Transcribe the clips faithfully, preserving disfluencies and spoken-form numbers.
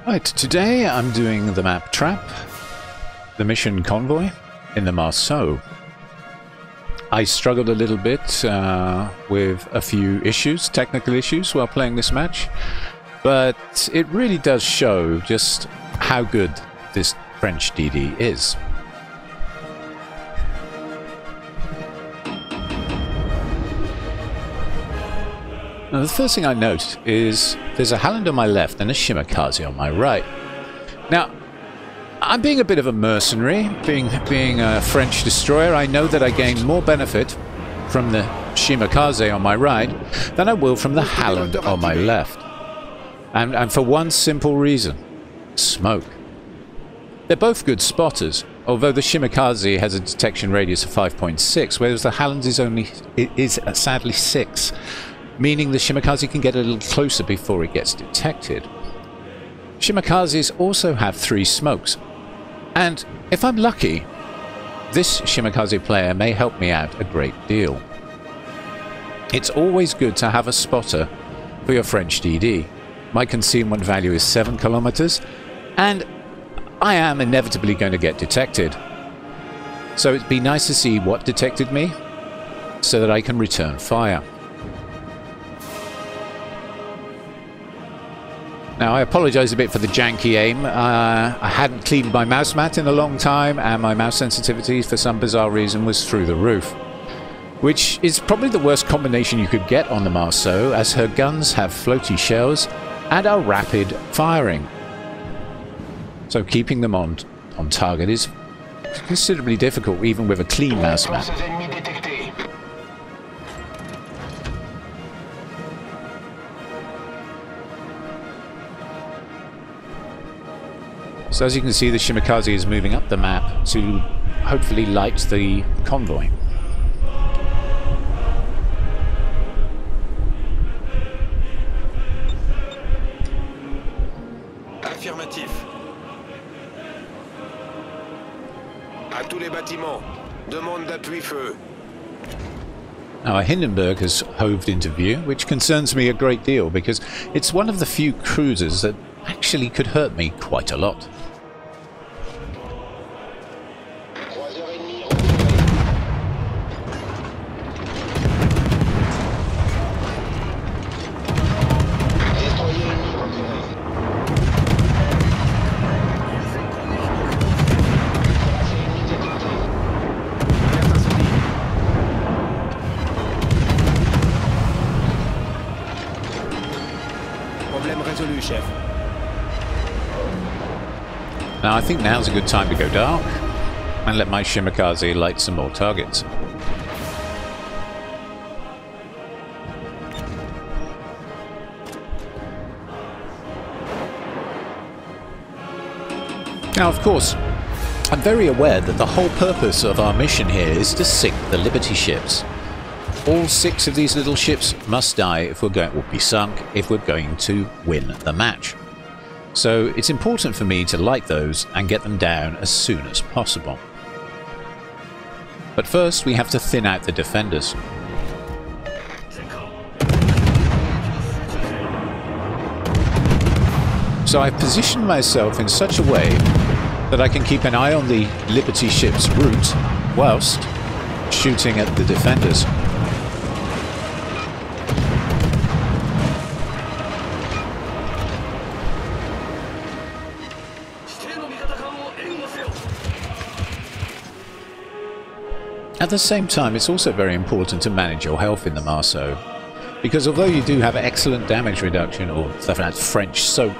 Right, today I'm doing the map Trap, the mission Convoy in the Marceau. I struggled a little bit uh, with a few issues, technical issues, while playing this match, but it really does show just how good this French D D is. Now, the first thing I note is there's a Halland on my left and a Shimakaze on my right. Now, I'm being a bit of a mercenary, being being a French destroyer. I know that I gain more benefit from the Shimakaze on my right than I will from the Halland on my left. And, and for one simple reason: smoke. They're both good spotters, although the Shimakaze has a detection radius of five point six, whereas the Halland is only is sadly six. Meaning the Shimakaze can get a little closer before it gets detected. Shimakazes also have three smokes, and if I'm lucky, this Shimakaze player may help me out a great deal. It's always good to have a spotter for your French D D. My concealment value is seven kilometers, and I am inevitably going to get detected. So it'd be nice to see what detected me, so that I can return fire. Now, I apologise a bit for the janky aim. Uh, I hadn't cleaned my mouse mat in a long time, and my mouse sensitivity, for some bizarre reason, was through the roof. Which is probably the worst combination you could get on the Marceau, as her guns have floaty shells and are rapid firing. So keeping them on, on target is considerably difficult, even with a clean mouse mat. So as you can see, the Shimakaze is moving up the map to hopefully light the convoy. Affirmatif. À tous les bâtiments. Demande d'appui feu. Now, a Hindenburg has hoved into view, which concerns me a great deal because it's one of the few cruisers that actually could hurt me quite a lot. Now I think now's a good time to go dark and let my Shimakaze light some more targets. Now, of course, I'm very aware that the whole purpose of our mission here is to sink the Liberty ships. All six of these little ships must die if we're going, will be sunk if we're going to win the match. So it's important for me to light those and get them down as soon as possible. But first we have to thin out the defenders. So I've positioned myself in such a way that I can keep an eye on the Liberty ship's route whilst shooting at the defenders. At the same time, it's also very important to manage your health in the Marceau, because although you do have excellent damage reduction, or that's French soak,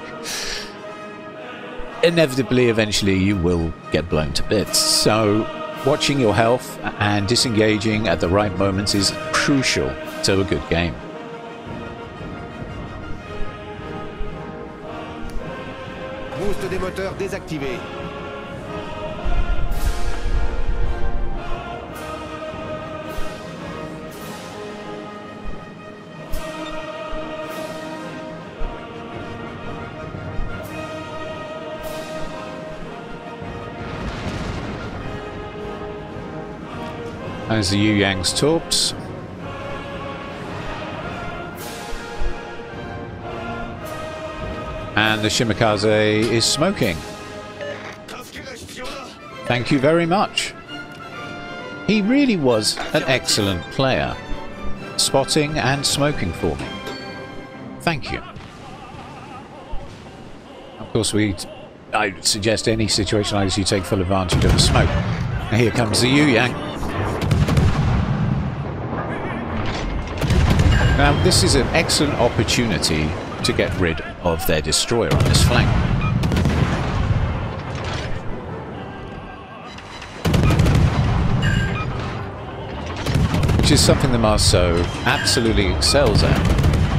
inevitably, eventually, you will get blown to bits. So, watching your health and disengaging at the right moments is crucial to a good game. Boost des moteurs désactivé. As the Yu Yang's torps. And the Shimakaze is smoking. Thank you very much. He really was an excellent player, spotting and smoking for me. Thank you. Of course, we I suggest any situation like this you take full advantage of the smoke. And here comes the Yu Yang. Now, this is an excellent opportunity to get rid of their destroyer on this flank. Which is something the Marceau absolutely excels at.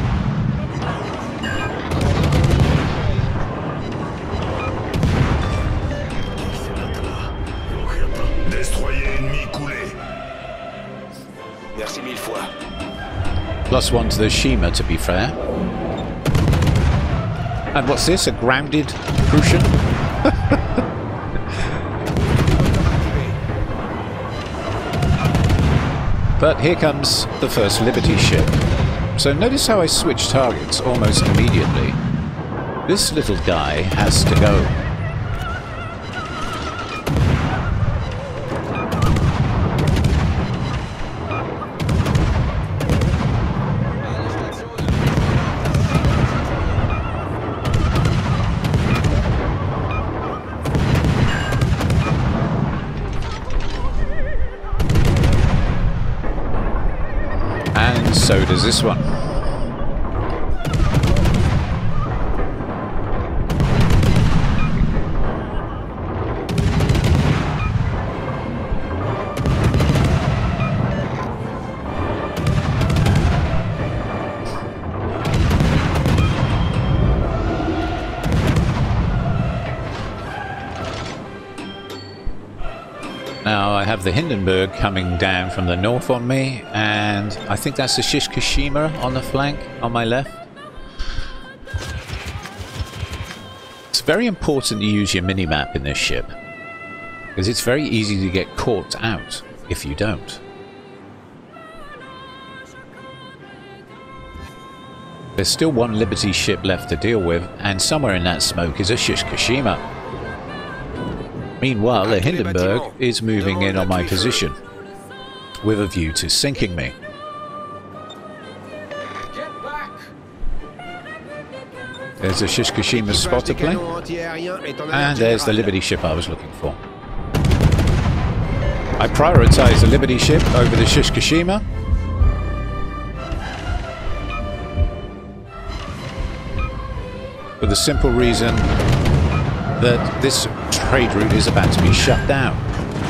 Merci mille fois. Plus one to the Shima, to be fair. And what's this? A grounded Prussian? But here comes the first Liberty ship. So notice how I switch targets almost immediately. This little guy has to go. So does this one. Now I have the Hindenburg coming down from the north on me, and I think that's the Shishkashima on the flank on my left. It's very important to use your mini-map in this ship, because it's very easy to get caught out if you don't. There's still one Liberty ship left to deal with, and somewhere in that smoke is a Shishkashima. Meanwhile, the Hindenburg is moving in on my position, with a view to sinking me. There's a Shishkashima spotter plane, and there's the Liberty ship I was looking for. I prioritize the Liberty ship over the Shishkashima. For the simple reason that this trade route is about to be shut down.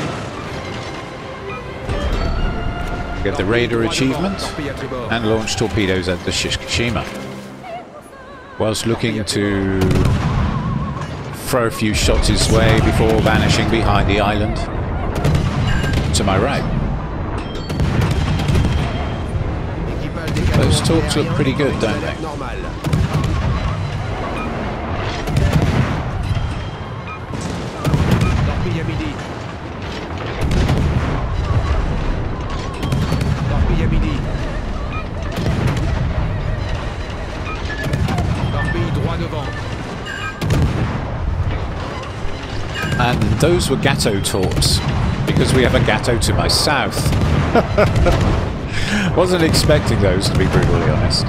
Get the Raider achievement and launch torpedoes at the Shishkashima, whilst looking to throw a few shots his way before vanishing behind the island to my right. Those torps look pretty good, don't they? And those were Gatto torps, because we have a Gatto to my south. Wasn't expecting those, to be brutally honest.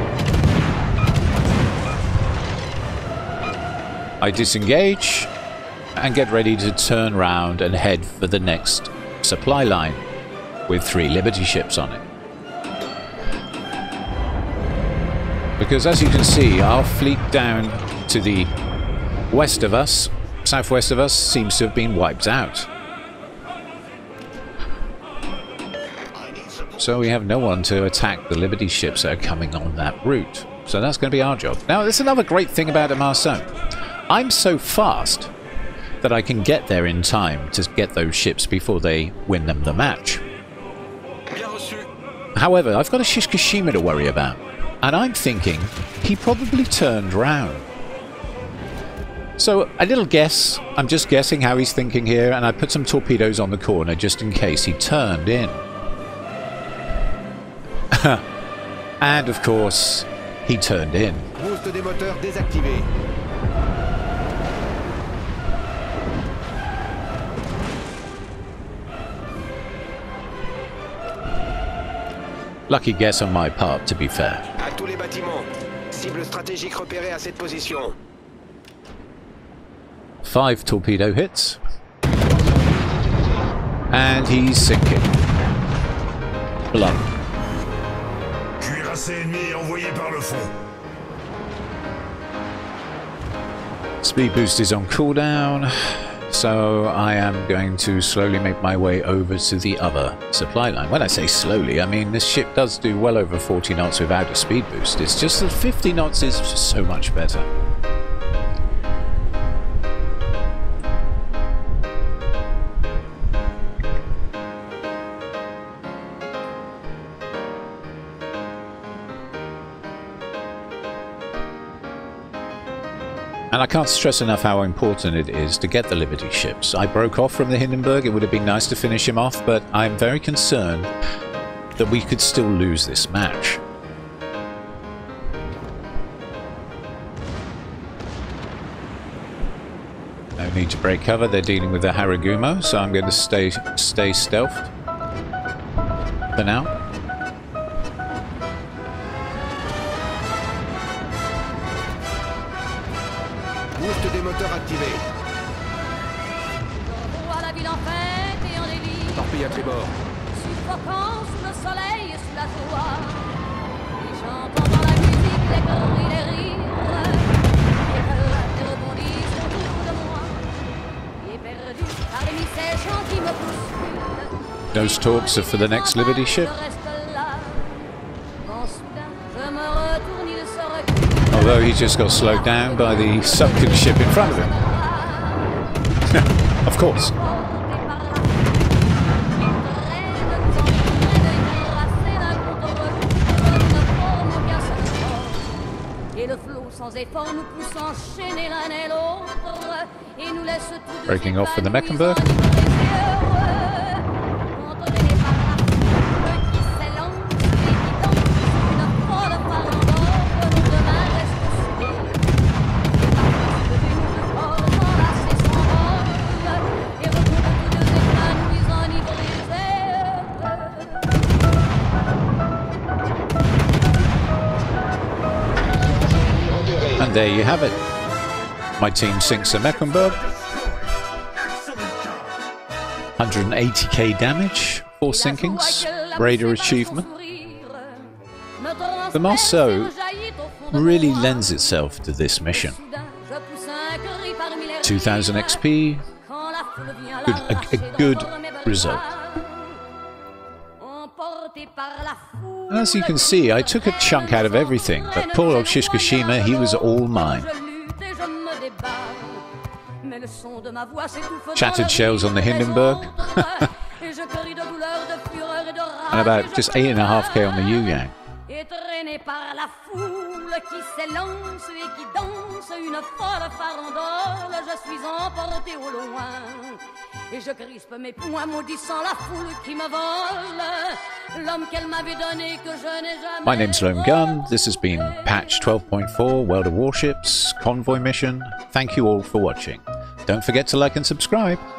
I disengage and get ready to turn round and head for the next supply line with three Liberty ships on it. Because as you can see, our fleet down to the west of us, southwest of us, seems to have been wiped out. So we have no one to attack the Liberty ships that are coming on that route. So that's going to be our job. Now, there's another great thing about the Marceau. I'm so fast that I can get there in time to get those ships before they win them the match. However, I've got a Shishkashima to worry about, and I'm thinking he probably turned round. So a little guess, I'm just guessing how he's thinking here, and I put some torpedoes on the corner just in case he turned in. And of course, he turned in. Lucky guess on my part, to be fair. À tous les bâtiments. Cible stratégique repérée à cette position. Five torpedo hits. And he's sinking. Blood. Cuirassé ennemi envoyé par le fond. Speed boost is on cooldown, so I am going to slowly make my way over to the other supply line. When I say slowly, I mean this ship does do well over forty knots without a speed boost. It's just that fifty knots is just so much better. And I can't stress enough how important it is to get the Liberty ships. I broke off from the Hindenburg. It would have been nice to finish him off, but I'm very concerned that we could still lose this match. No need to break cover. They're dealing with the Haragumo, so I'm going to stay stay stealthed for now. Boost des moteurs activé. Vois la ville en fête et en délire, Torpille à tribord. suffocant sous le soleil et sous la joie. Et j'entends dans la musique les cris, les rires, les rêves rebondissent autour de moi. Et perdu parmi ces gens qui me bousculent. Those talks are for the next Liberty ship. Je reste là. Quand soudain je me retourne, il se recule. Although he just got slowed down by the sunken ship in front of him. Of course. Breaking off for the Mecklenburg. And there you have it. My team sinks the Mecklenburg. one hundred eighty K damage, four sinkings, raider achievement. The Marceau really lends itself to this mission. two thousand X P, good, a, a good result. And as you can see, I took a chunk out of everything, but poor old Shishkashima, he was all mine. Shattered shells on the Hindenburg. And about just eight and a half K on the Yu-Yang. Étreigné par la foule qui s'élance et qui danse une folle farandole, je suis emporté au loin et je crispe mes poings maudissant la foule qui me vole l'homme qu'elle m'avait donné que je n'ai jamais. My name's Lone Gun. This has been patch twelve point four World of Warships Convoy mission. Thank you all for watching. Don't forget to like and subscribe.